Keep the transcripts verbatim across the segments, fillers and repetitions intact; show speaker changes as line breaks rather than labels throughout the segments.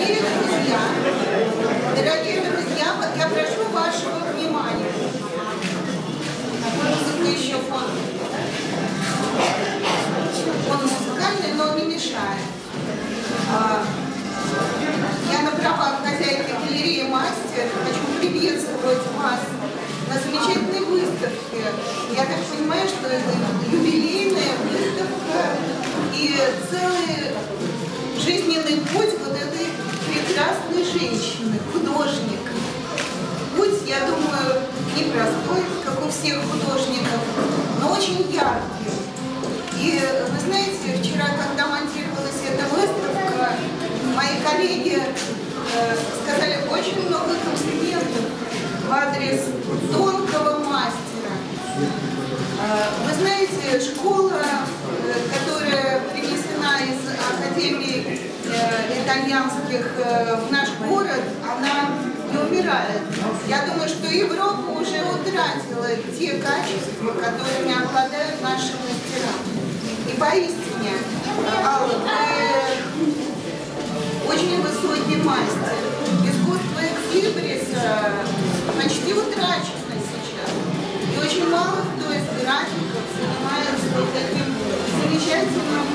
Дорогие друзья, дорогие друзья, вот я прошу вашего внимания. Музыка еще фон. Он музыкальный, но он не мешает. Я на правах хозяйки галереи «Мастер» хочу приветствовать вас на замечательной выставке. Я так понимаю, что это юбилейная выставка и целый жизненный путь вот этой прекрасной женщины, художника. Путь, я думаю, непростой, как у всех художников, но очень яркий. И вы знаете, вчера, когда монтировалась эта выставка, мои коллеги э, сказали очень много комплиментов в адрес тонкого мастера. Э, вы знаете, школа, э, которая принесена из академий э, итальянских э, в наш город, она не умирает. Я думаю, что Европа уже утратила те качества, которыми обладают наши мастера. И поистине, Алла, вы очень высокий мастер. Искусство экслибриса почти утрачено сейчас. И очень мало кто из графиков занимается вот таким замечательным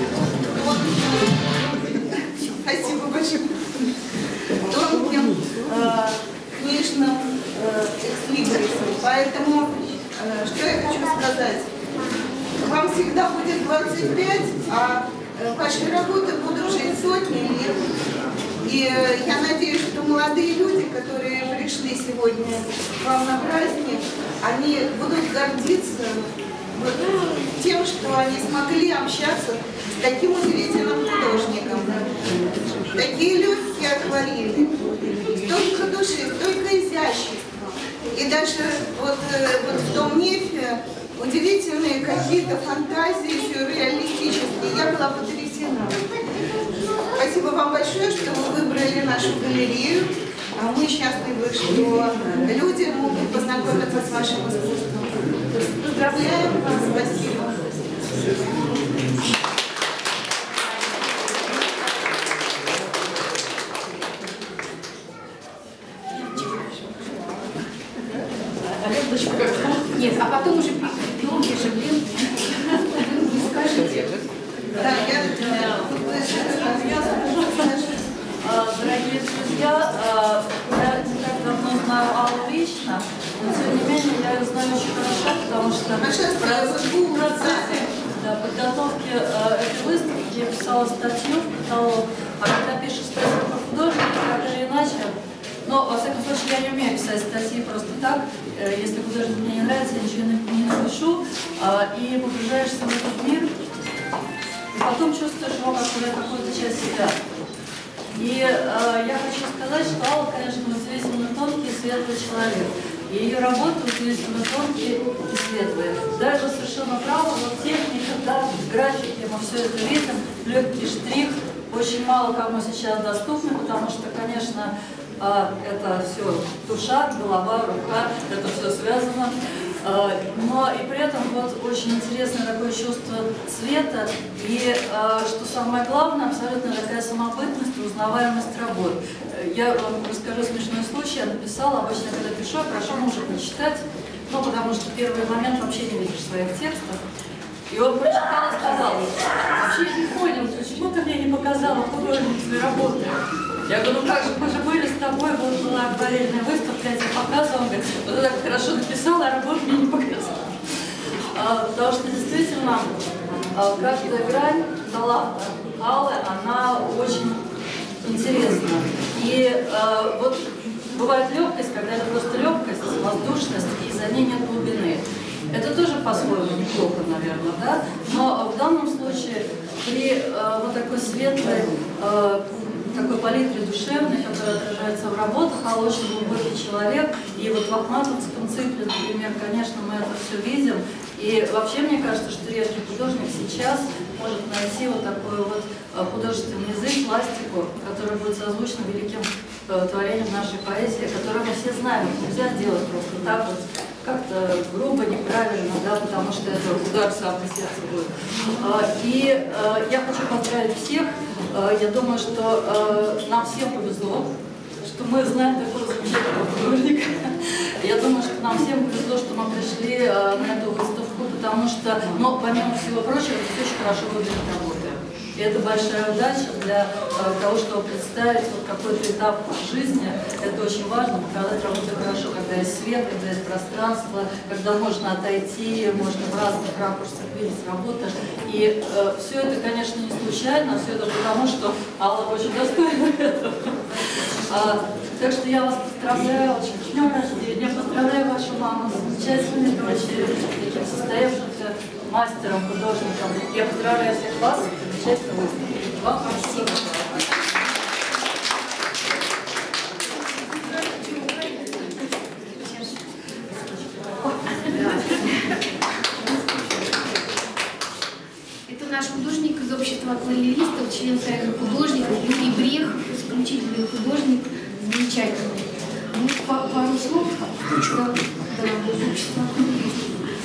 тонким, спасибо большое, тонким э, книжным э, экслибрисом. Поэтому, э, что я хочу сказать? Вам всегда будет двадцать пять, а ваши работы будут жить сотни лет. И я надеюсь, что молодые люди, которые пришли сегодня к вам на праздник, они будут гордиться вот тем, что они смогли общаться с таким удивительным художником. Такие легкие акварели, столько души, столько изящества. И даже вот, вот в том нефе удивительные какие-то фантазии сюрреалистические. Я была потрясена. Спасибо вам большое, что вы выбрали нашу галерею. Мы счастливы, что люди могут познакомиться с вашим искусством. Поздравляем вас. Спасибо.
Нет, а потом уже пленки же, блин, скажите.
Да, я...
Дорогие друзья, я не так давно знаю Аллу лично, но тем не менее я ее знаю очень хорошо, потому что в процессе да, подготовки этой выставки я писала статью в каталог, а когда пишешь статью про художника, так или иначе, но, во всяком случае, я не умею писать статьи просто так. Если художник мне не нравится, я ничего не напишу. И погружаешься в этот мир, и потом чувствуешь его как какую-то часть себя. И я хочу сказать, что Алла, конечно, удивительно тонкий и светлый человек. И ее работы удивительно тонкие и светлые. Да, вы совершенно правы, вот техника, да, графики, мы все это видим, легкий штрих, очень мало кому сейчас доступны, потому что, конечно, это все душа, голова, рука, это все связано. Но и при этом вот очень интересное такое чувство цвета и, что самое главное, абсолютно такая самобытность и узнаваемость работ. Я вам расскажу смешной случай. Я написала, обычно, когда пишу, я прошу мужа почитать, ну, потому что первый момент вообще не видишь своих текстов. И он прочитал и сказал: вообще не понял, почему ты мне не показала художественные работы? Я говорю: ну как же, мы же были с тобой, вот была акварельная выставка, я тебе показывала. Он говорит: вот ты так хорошо написала, а работу мне не показала. А, потому что действительно а, каждая грань таланта Аллы, она очень интересна. И а, вот бывает легкость, когда это просто легкость, воздушность, и за ней нет глубины. Это тоже по-своему неплохо, наверное, да? Но в данном случае при э, вот такой светлой, э, такой палитре душевной, которая отражается в работах, Алла очень глубокий человек. И вот в Ахматовском цикле, например, конечно, мы это все видим. И вообще, мне кажется, что редкий художник сейчас может найти вот такой вот художественный язык, пластику, который будет созвучен великим творением нашей поэзии, которое мы все знаем. Нельзя сделать просто так вот, как-то грубо, неправильно, да, потому что это удар в самое сердце будет. И я хочу поздравить всех я думаю, что нам всем повезло, что мы знаем такого замечательного художника. Я думаю, что нам всем повезло, что мы пришли на эту выставку, потому что, ну, помимо всего прочего, здесь очень хорошо выглядит работа. И это большая удача для того, чтобы представить вот какой-то этап жизни. Это очень важно, показать работу хорошо, когда есть свет, когда есть пространство, когда можно отойти, можно в разных ракурсах видеть работу. И э, все это, конечно, не случайно, все это потому, что Алла очень достойна этого. А, так что я вас поздравляю, очень с днем рождения, поздравляю вашу маму с замечательной дочерью, таким состоявшимся мастером, художником. Я поздравляю всех вас с замечательной выставкой. Вам спасибо.
Это наш художник из общества акварелистов, член Союза художников, Юрий Брех, исключительный художник, замечательный. Ну, пару слов. Да, да, общество акварелистов.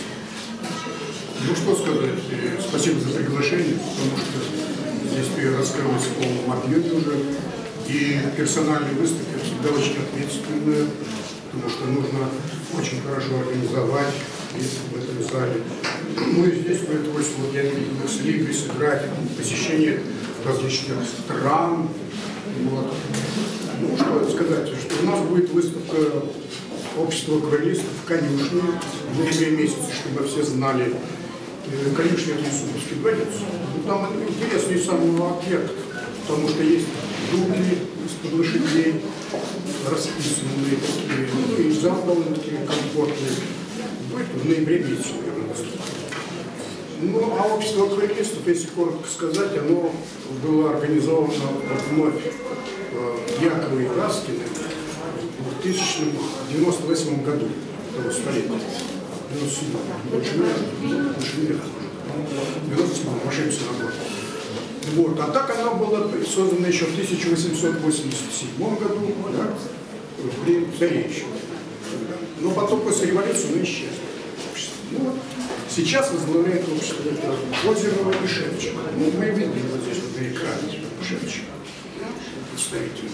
Ну что сказать, спасибо за приглашение, потому что здесь раскрылось в полном объеме уже. И персональные выставки всегда очень ответственные, потому что нужно очень хорошо организовать в этом зале. Ну и здесь пришлось, вот я видел экслибрис, график, посещение различных стран. Вот. Ну что сказать, что у нас будет выставка общества акварелистов в конюшне в ноябре месяце, чтобы все знали. Конечно, это Юсуповский дворец. Там интересный самый объект, потому что есть дуги из-под лошадей, расписанные такие, ну и зал довольно-таки комфортный. Будет в ноябре месяце, наверное, ну, а общество акварелистов, если коротко сказать, оно было организовано вновь Яковой Гаскиной в тысяча девятьсот девяносто восьмом году того столетия. девяносто седьмом. Больше не больше не девяносто седьмом, ошибся на год. Вот. А так она была создана еще в тысяча восемьсот восемьдесят седьмом году, да, при царевиче. Но потом после революции она исчезла. Ну, вот. Сейчас возглавляет общество это Озерова и Шевченко. Ну, мы видим вот здесь вот на экране Шевченко. Представитель.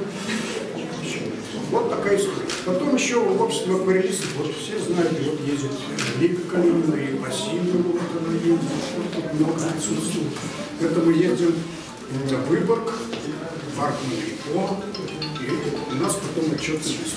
Вот такая история. Потом еще в обществе акварелистов, вот все знают, вот ездит Лика Калинина и Васильева, вот она ездит, тут много присутствует. Это мы ездим в Выборг, в парк Монрепо, и у нас потом отчет есть.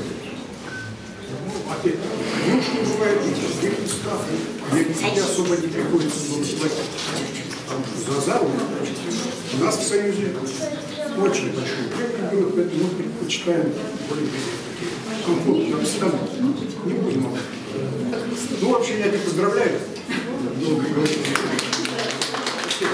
Ну, опять, ну, что бывает в других местах, где особо не приходится платить. Потому что за залу у нас в Союзе очень большой проект был, поэтому мы предпочитаем более-менее такие комфортные обстановки. Не будем об этом. Ну, вообще, я тебя поздравляю. Много говорить. Спасибо.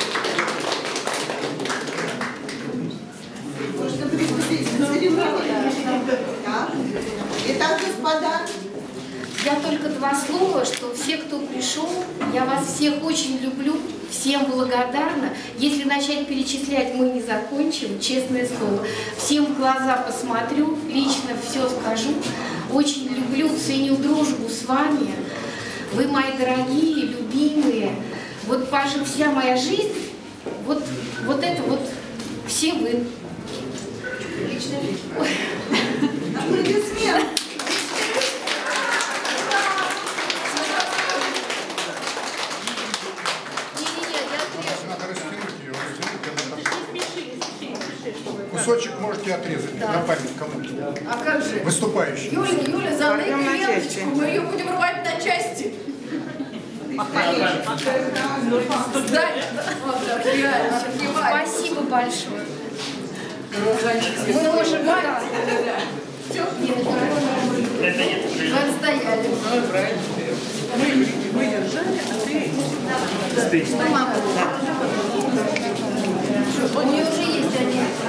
Можно приступить к церемонии. Итак, господа.
Я только два слова, что все, кто пришел, я вас всех очень люблю, всем благодарна. Если начать перечислять, мы не закончим, честное слово. Всем в глаза посмотрю, лично все скажу. Очень люблю, ценю дружбу с вами. Вы мои дорогие, любимые. Вот, Паша, вся моя жизнь, вот, вот это вот все вы.
Лично. Аплодисменты.
Кусочек можете отрезать, да, на память кому-то.
А как же?
Выступающий.
Юля, Юля, задай клеточку, мы ее будем рвать на части. Спасибо большое. Мы можем... Вы отстояли.
Мы держали, а ты...
Мама. У нее уже есть один.